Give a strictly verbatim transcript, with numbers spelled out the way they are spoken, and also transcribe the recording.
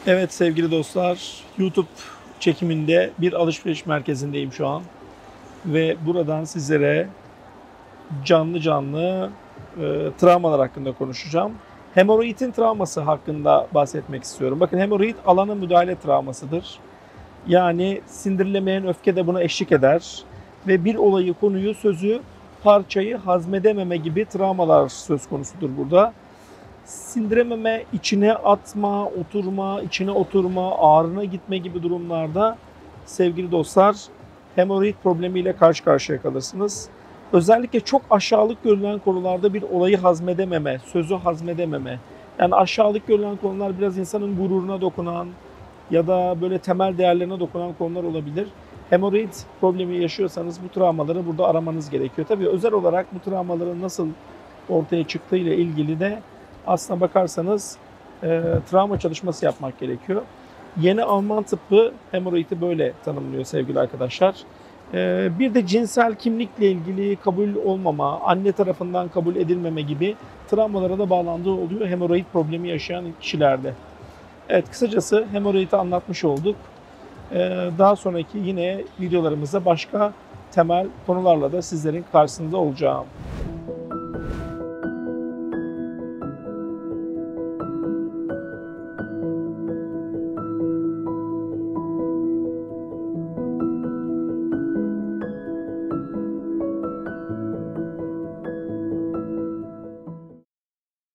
Evet sevgili dostlar, YouTube çekiminde bir alışveriş merkezindeyim şu an ve buradan sizlere canlı canlı e, travmalar hakkında konuşacağım. Hemoroidin travması hakkında bahsetmek istiyorum. Bakın hemoroid alana müdahale travmasıdır. Yani sindirilemeyen öfke de buna eşlik eder ve bir olayı, konuyu, sözü, parçayı hazmedememe gibi travmalar söz konusudur burada. Sindirememe, içine atma, oturma, içine oturma, ağrına gitme gibi durumlarda sevgili dostlar hemoroid problemiyle karşı karşıya kalırsınız. Özellikle çok aşağılık görülen konularda bir olayı hazmedememe, sözü hazmedememe. Yani aşağılık görülen konular biraz insanın gururuna dokunan ya da böyle temel değerlerine dokunan konular olabilir. Hemoroid problemi yaşıyorsanız bu travmaları burada aramanız gerekiyor. Tabii özel olarak bu travmaların nasıl ortaya çıktığı ile ilgili de aslına bakarsanız e, travma çalışması yapmak gerekiyor. Yeni Alman tıbbı hemoroidi böyle tanımlıyor sevgili arkadaşlar. E, bir de cinsel kimlikle ilgili kabul olmama, anne tarafından kabul edilmeme gibi travmalara da bağlandığı oluyor hemoroid problemi yaşayan kişilerde. Evet, kısacası hemoroidi anlatmış olduk. E, daha sonraki yine videolarımızda başka temel konularla da sizlerin karşısında olacağım.